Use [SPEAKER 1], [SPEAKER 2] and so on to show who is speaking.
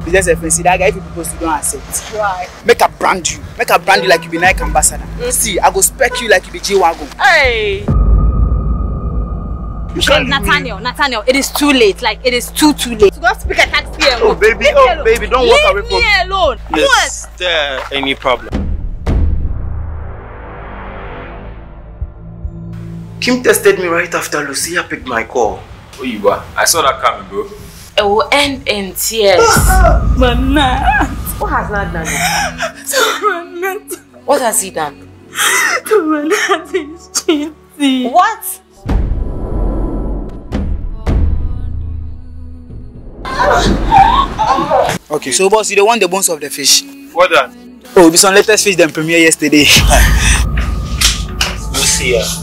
[SPEAKER 1] business friend, see that guy if you propose you don't accept.
[SPEAKER 2] Why?
[SPEAKER 1] Make a brand you like you be Nike ambassador. See, I go spec you like you be G-Wagon.
[SPEAKER 2] Hey! Nathaniel, it is too late. Like, it is too late. So go speak a taxi and
[SPEAKER 3] Oh, baby, don't walk away from me.
[SPEAKER 2] Leave me alone.
[SPEAKER 3] Is there any problem? Kim tested me right after Lucia picked my call.
[SPEAKER 4] Where you are? I saw that coming, bro.
[SPEAKER 2] It will end in tears. Manat. What has Nat done? Manat. What has he done? Manat is cheating. What?
[SPEAKER 1] Okay, so boss, you don't want the bones of the fish.
[SPEAKER 3] What that?
[SPEAKER 1] Oh, be some latest fish than premiere yesterday.
[SPEAKER 3] Lucia.